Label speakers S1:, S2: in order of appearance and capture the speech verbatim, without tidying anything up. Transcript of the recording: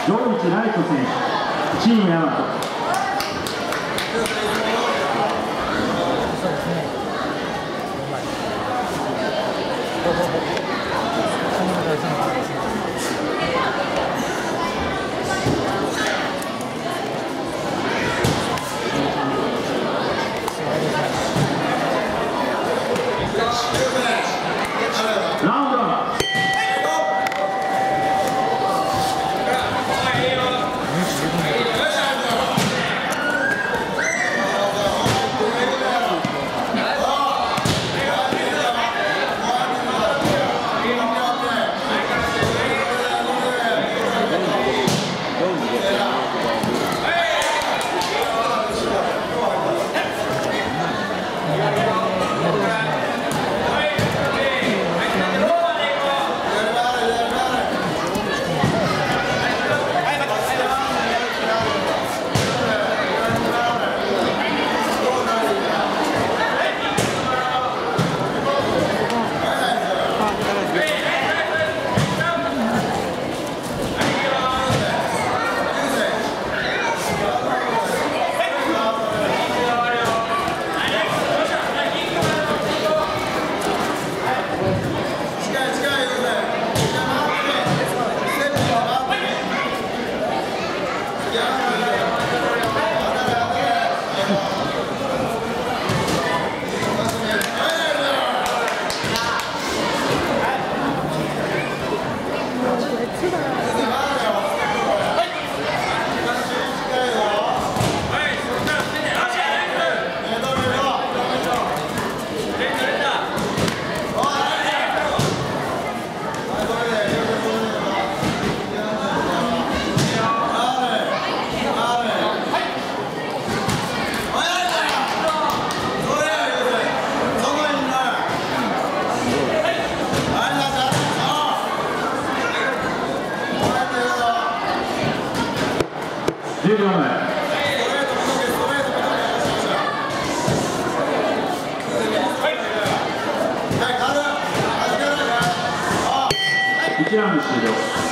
S1: 堂内ライト選手、チームヤマト。
S2: そうですね。うまい。ほぼほぼ。そんなことはそんなことですね。
S1: じゅうびょうめ。いちラウンド終了。